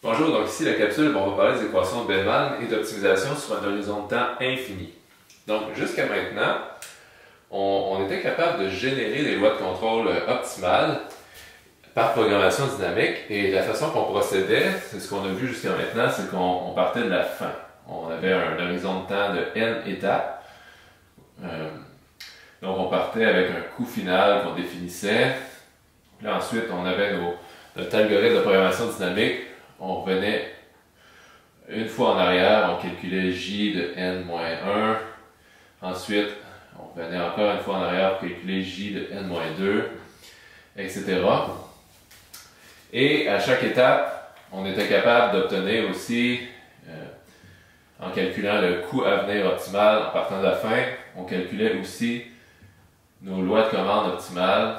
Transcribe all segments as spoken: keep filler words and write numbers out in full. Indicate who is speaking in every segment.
Speaker 1: Bonjour, donc ici la capsule, on va parler des équations de Bellman et d'optimisation sur un horizon de temps infini. Donc jusqu'à maintenant, on, on était capable de générer des lois de contrôle optimales par programmation dynamique, et la façon qu'on procédait, c'est ce qu'on a vu jusqu'à maintenant, c'est qu'on partait de la fin. On avait un horizon de temps de n étapes. Euh, donc on partait avec un coût final qu'on définissait. Là ensuite, on avait nos, notre algorithme de programmation dynamique. On revenait une fois en arrière, on calculait j de n moins un. Ensuite, on revenait encore une fois en arrière pour calculer j de n moins deux, et cetera. Et à chaque étape, on était capable d'obtenir aussi, euh, en calculant le coût à venir optimal en partant de la fin, on calculait aussi nos lois de commande optimales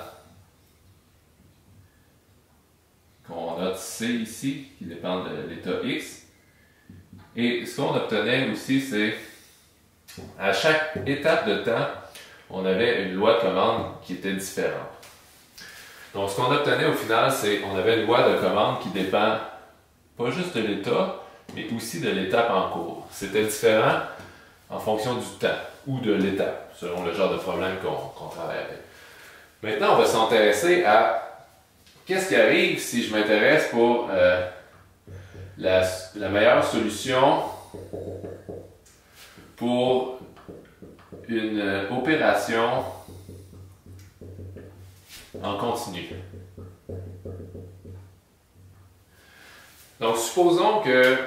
Speaker 1: qu'on note C ici, qui dépendent de l'état X. Et ce qu'on obtenait aussi, c'est à chaque étape de temps, on avait une loi de commande qui était différente. Donc, ce qu'on obtenait au final, c'est qu'on avait une loi de commande qui dépend pas juste de l'état, mais aussi de l'étape en cours. C'était différent en fonction du temps ou de l'étape, selon le genre de problème qu'on qu'on travaille avec. Maintenant, on va s'intéresser à qu'est-ce qui arrive si je m'intéresse pour euh, la, la meilleure solution pour une euh, opération en continu. Donc, supposons que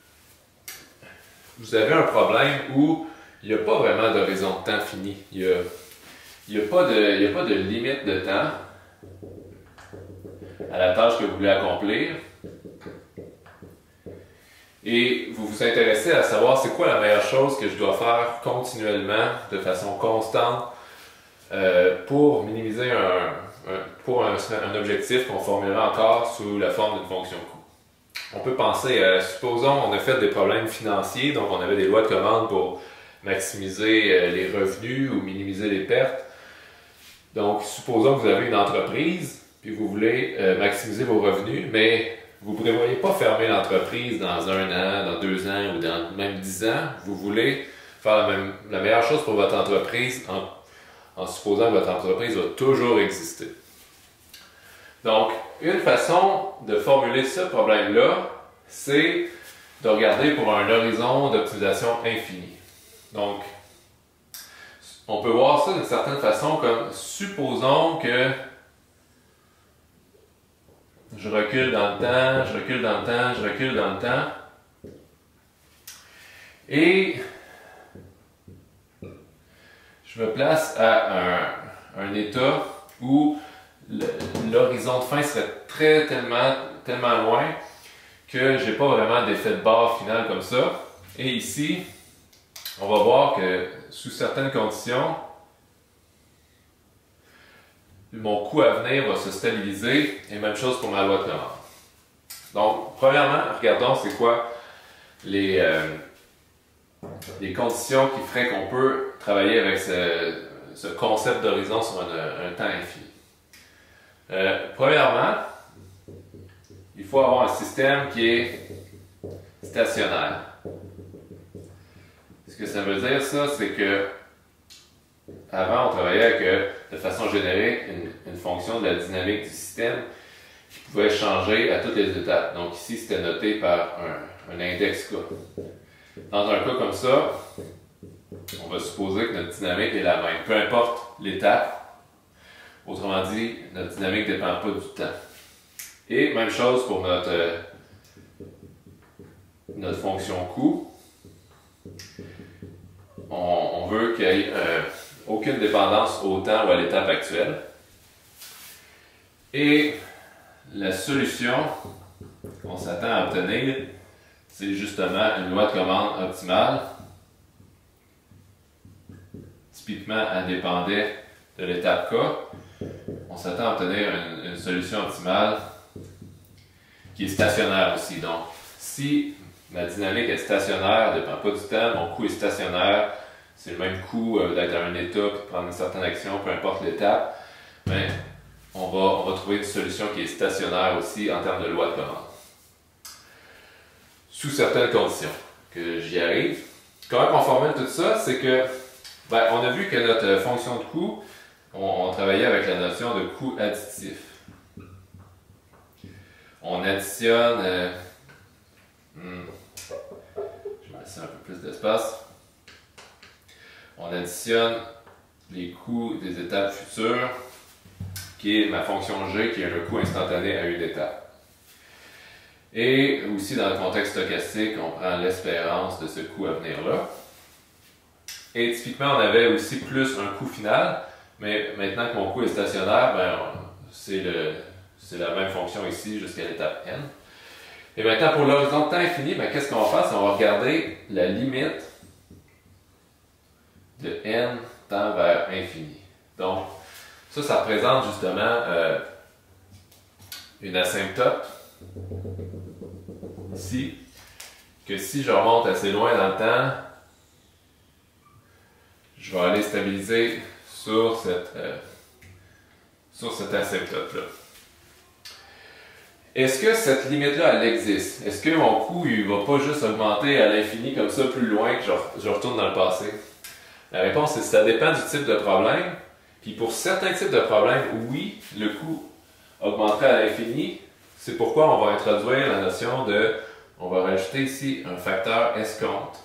Speaker 1: vous avez un problème où il n'y a pas vraiment d'horizon de temps fini. Il n'y a, il y a, pas de, il y a pas de limite de temps à la tâche que vous voulez accomplir. Et vous vous intéressez à savoir c'est quoi la meilleure chose que je dois faire continuellement, de façon constante, euh, pour minimiser un, un, pour un, un objectif qu'on formulera encore sous la forme d'une fonction coût. On peut penser, euh, supposons on a fait des problèmes financiers, donc on avait des lois de commande pour maximiser euh, les revenus ou minimiser les pertes. Donc, supposons que vous avez une entreprise, puis vous voulez euh, maximiser vos revenus, mais vous ne prévoyez pas fermer l'entreprise dans un an, dans deux ans ou dans même dix ans. Vous voulez faire la, même, la meilleure chose pour votre entreprise en, en supposant que votre entreprise va toujours exister. Donc, une façon de formuler ce problème-là, c'est de regarder pour un horizon d'optimisation infini. Donc, on peut voir ça d'une certaine façon comme, supposons que je recule dans le temps, je recule dans le temps, je recule dans le temps. Et je me place à un, un état où l'horizon de fin serait très tellement, tellement loin que je n'ai pas vraiment d'effet de barre final comme ça. Et ici, on va voir que sous certaines conditions, mon coût à venir va se stabiliser, et même chose pour ma loi de commande. Donc, premièrement, regardons c'est quoi les, euh, les conditions qui feraient qu'on peut travailler avec ce, ce concept d'horizon sur un, un temps infini. Euh, premièrement, il faut avoir un système qui est stationnaire. Ce que ça veut dire, ça, c'est que avant, on travaillait avec, euh, de façon générique, une, une fonction de la dynamique du système qui pouvait changer à toutes les étapes. Donc ici, c'était noté par un, un index K. Dans un cas comme ça, on va supposer que notre dynamique est la même, peu importe l'étape. Autrement dit, notre dynamique ne dépend pas du temps. Et même chose pour notre, euh, notre fonction coût. On, on veut qu'il y ait euh, aucune dépendance au temps ou à l'étape actuelle. Et la solution qu'on s'attend à obtenir, c'est justement une loi de commande optimale. Typiquement, elle dépendait de l'étape K. On s'attend à obtenir une, une solution optimale qui est stationnaire aussi. Donc, si ma dynamique est stationnaire, ne dépend pas du temps, mon coût est stationnaire, c'est le même coût euh, d'être à un état et de prendre une certaine action, peu importe l'étape, mais on va, on va trouver une solution qui est stationnaire aussi en termes de loi de commande. sous certaines conditions. Que j'y arrive. Comment on formule tout ça? C'est que, ben, on a vu que notre fonction de coût, on, on travaillait avec la notion de coût additif. On additionne, euh, hmm, je vais laisser un peu plus d'espace. On additionne les coûts des étapes futures, qui est ma fonction G, qui est le coût instantané à une étape. Et aussi, dans le contexte stochastique, on prend l'espérance de ce coût à venir-là. Et typiquement, on avait aussi plus un coût final, mais maintenant que mon coût est stationnaire, ben, c'est la même fonction ici jusqu'à l'étape n. Et maintenant, pour l'horizon de temps infini, ben, qu'est-ce qu'on va faire? On va regarder la limite de n tend vers infini. Donc, ça, ça représente justement euh, une asymptote. Ici, que si je remonte assez loin dans le temps, je vais aller stabiliser sur cette, euh, sur cette asymptote-là. Est-ce que cette limite-là, elle existe? Est-ce que mon coût ne va pas juste augmenter à l'infini comme ça, plus loin que je, je retourne dans le passé? La réponse c'est que ça dépend du type de problème. Puis pour certains types de problèmes, oui, le coût augmenterait à l'infini. C'est pourquoi on va introduire la notion de, on va rajouter ici un facteur escompte.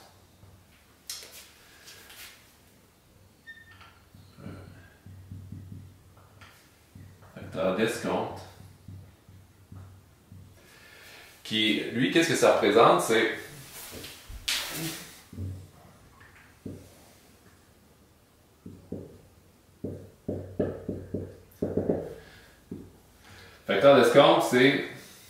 Speaker 1: Facteur d'escompte. Qui, lui, qu'est-ce que ça représente? C'est facteur d'escompte, c'est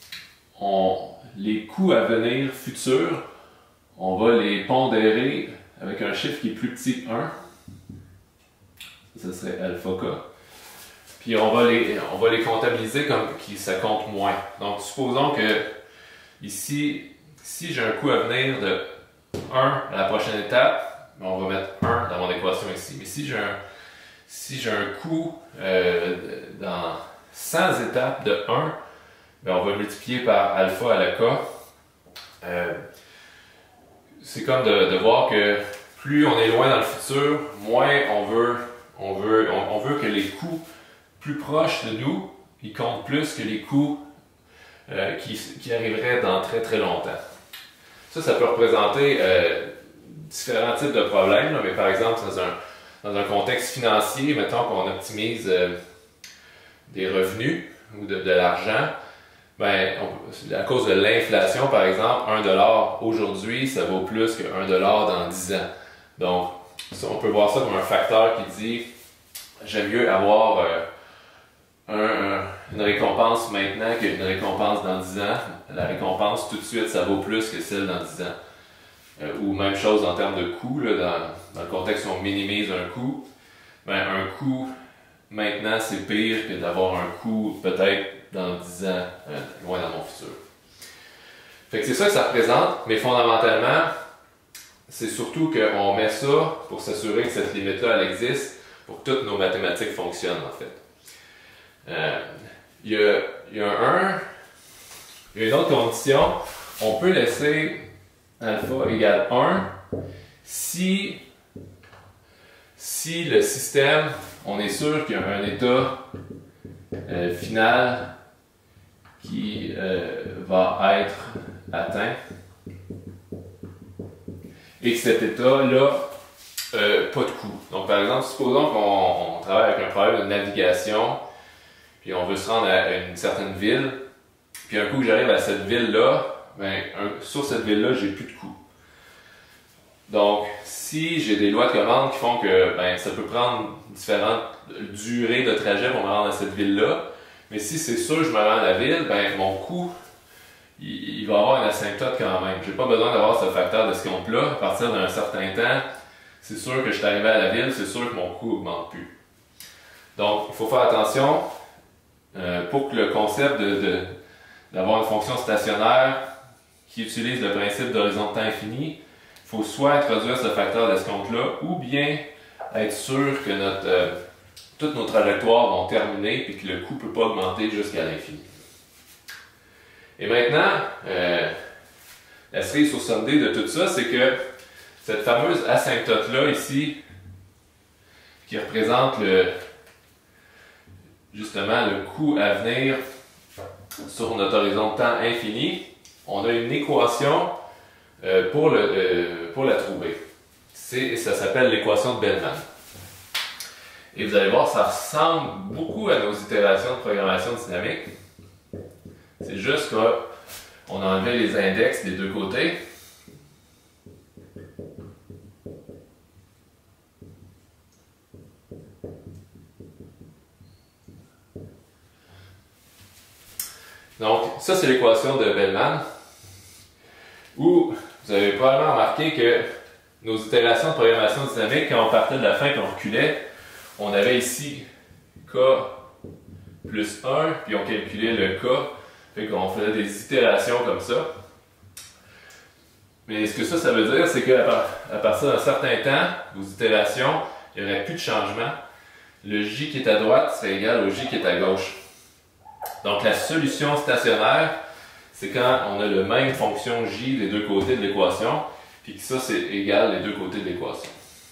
Speaker 1: les coûts à venir futurs, on va les pondérer avec un chiffre qui est plus petit que un. Ça serait alpha k. Puis on va les, on va les comptabiliser comme qui ça compte moins. Donc supposons que ici, si j'ai un coût à venir de un à la prochaine étape, on va mettre un dans mon équation ici. Mais si j'ai un, si j'ai un coût euh, dans cent étapes de un, ben on va multiplier par alpha à la k. Euh, c'est comme de, de voir que plus on est loin dans le futur, moins on veut, on veut, on, on veut que les coûts plus proches de nous, ils comptent plus que les coûts euh, qui, qui arriveraient dans très très longtemps. Ça, ça peut représenter euh, différents types de problèmes, là, mais par exemple, dans un, dans un contexte financier, mettons qu'on optimise euh, des revenus ou de, de l'argent, ben, on, à cause de l'inflation, par exemple, un dollar aujourd'hui, ça vaut plus que un dollar dans dix ans. Donc, ça, on peut voir ça comme un facteur qui dit j'aime mieux avoir euh, un, un, une récompense maintenant qu'une récompense dans dix ans. La récompense tout de suite, ça vaut plus que celle dans dix ans. Euh, ou même chose en termes de coût, là, dans, dans le contexte où on minimise un coût, ben, un coût maintenant c'est pire que d'avoir un coût peut-être dans dix ans, euh, loin dans mon futur. Fait que c'est ça que ça représente, mais fondamentalement, c'est surtout qu'on met ça pour s'assurer que cette limite-là, elle existe pour que toutes nos mathématiques fonctionnent, en fait. Euh, il, y a, il y a un, il y a une autre condition, on peut laisser alpha égale un si, si le système, on est sûr qu'il y a un état euh, final qui euh, va être atteint et que cet état-là, euh, pas de coût. Donc par exemple, supposons qu'on on travaille avec un problème de navigation, puis on veut se rendre à une certaine ville, puis un coup que j'arrive à cette ville-là, ben, un, sur cette ville-là, j'ai plus de coût. Donc, si j'ai des lois de commande qui font que ben, ça peut prendre différentes durées de trajet pour me rendre à cette ville-là, mais si c'est sûr que je me rends à la ville, ben, mon coût, il, il va avoir une asymptote quand même. Je n'ai pas besoin d'avoir ce facteur d'escompte-là. À partir d'un certain temps, c'est sûr que je suis arrivé à la ville, c'est sûr que mon coût n'augmente plus. Donc, il faut faire attention euh, pour que le concept de, de, d'avoir une fonction stationnaire qui utilise le principe d'horizon de temps infini, il faut soit introduire ce facteur d'escompte-là ou bien être sûr que notre, euh, toutes nos trajectoires vont terminer et que le coût ne peut pas augmenter jusqu'à l'infini. Et maintenant, euh, la cerise sur Sunday de tout ça, c'est que cette fameuse asymptote-là ici, qui représente le, justement le coût à venir sur notre horizon de temps infini, on a une équation euh, pour, le, euh, pour la trouver. Ça s'appelle l'équation de Bellman. Et vous allez voir, ça ressemble beaucoup à nos itérations de programmation dynamique. C'est juste qu'on a enlevé les index des deux côtés. Donc, ça, c'est l'équation de Bellman, où vous avez probablement remarqué que nos itérations de programmation dynamique, quand on partait de la fin et on reculait, on avait ici K plus un, puis on calculait le K, fait qu'on faisait des itérations comme ça. Mais ce que ça, ça veut dire, c'est qu'à à partir d'un certain temps, vos itérations, il n'y aurait plus de changement. Le J qui est à droite serait égal au J qui est à gauche. Donc la solution stationnaire, c'est quand on a le même fonction J des deux côtés de l'équation, puis que ça c'est égal les deux côtés de l'équation.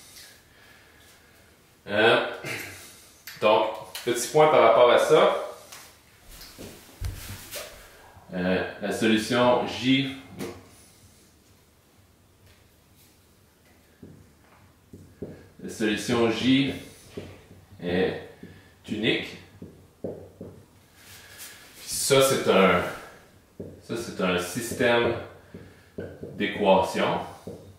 Speaker 1: Euh, donc, petit point par rapport à ça. Euh, la solution J la solution J est unique. Ça, c'est un, ça, c'est un système d'équations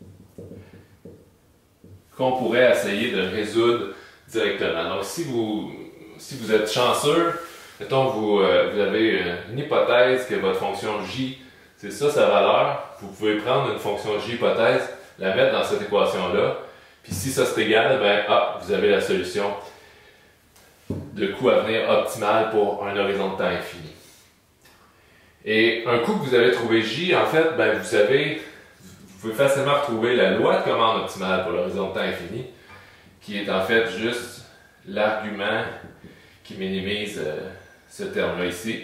Speaker 1: qu'on pourrait essayer de résoudre directement. Donc, si vous, si vous êtes chanceux, mettons vous, euh, vous avez une hypothèse que votre fonction J, c'est ça sa valeur, vous pouvez prendre une fonction J hypothèse, la mettre dans cette équation-là, puis si ça c'est égal, ben, ah, vous avez la solution de coût à venir optimal pour un horizon de temps infini. Et un coup que vous avez trouvé J, en fait, ben, vous avez, vous pouvez facilement retrouver la loi de commande optimale pour l'horizon de temps infini, qui est en fait juste l'argument qui minimise euh, ce terme-là ici.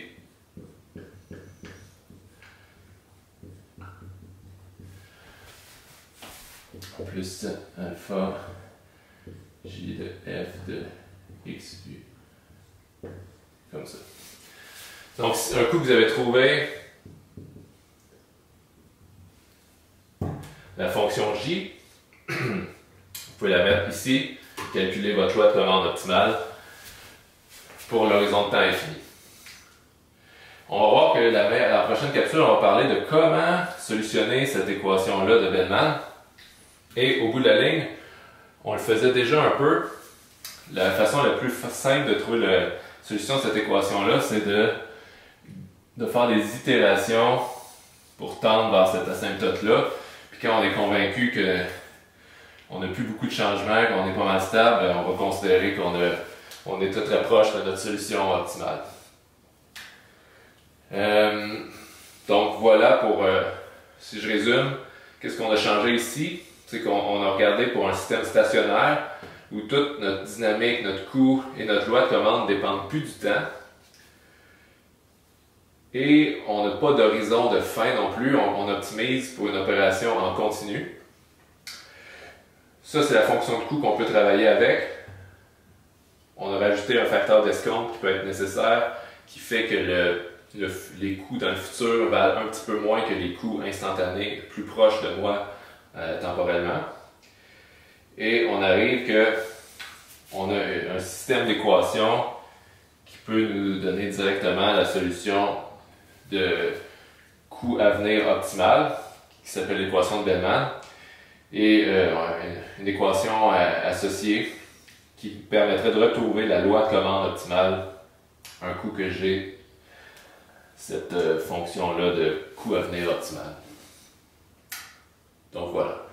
Speaker 1: Plus alpha J de F de X U. Comme ça. Donc, un coup que vous avez trouvé la fonction J, vous pouvez la mettre ici, calculer votre loi de commande optimale pour l'horizon de temps infini. On va voir que la, la prochaine capsule, on va parler de comment solutionner cette équation-là de Bellman. Et au bout de la ligne, on le faisait déjà un peu. La façon la plus simple de trouver la solution de cette équation-là, c'est de de faire des itérations pour tendre vers cette asymptote-là. Puis quand on est convaincu qu'on n'a plus beaucoup de changements, qu'on est pas mal stable, on va considérer qu'on on est très proche de notre solution optimale. Euh, donc voilà pour, euh, si je résume, qu'est-ce qu'on a changé ici? C'est qu'on a regardé pour un système stationnaire où toute notre dynamique, notre coût et notre loi de commande ne dépendent plus du temps. Et on n'a pas d'horizon de fin non plus, on, on optimise pour une opération en continu. Ça, c'est la fonction de coût qu'on peut travailler avec. On a rajouté un facteur d'escompte qui peut être nécessaire, qui fait que le, le, les coûts dans le futur valent un petit peu moins que les coûts instantanés, plus proches de moi euh, temporellement. Et on arrive que on a un système d'équations qui peut nous donner directement la solution de coût à venir optimal, qui s'appelle l'équation de Bellman, et euh, une équation euh, associée qui permettrait de retrouver la loi de commande optimale un coup que j'ai cette euh, fonction-là de coût à venir optimal. Donc voilà.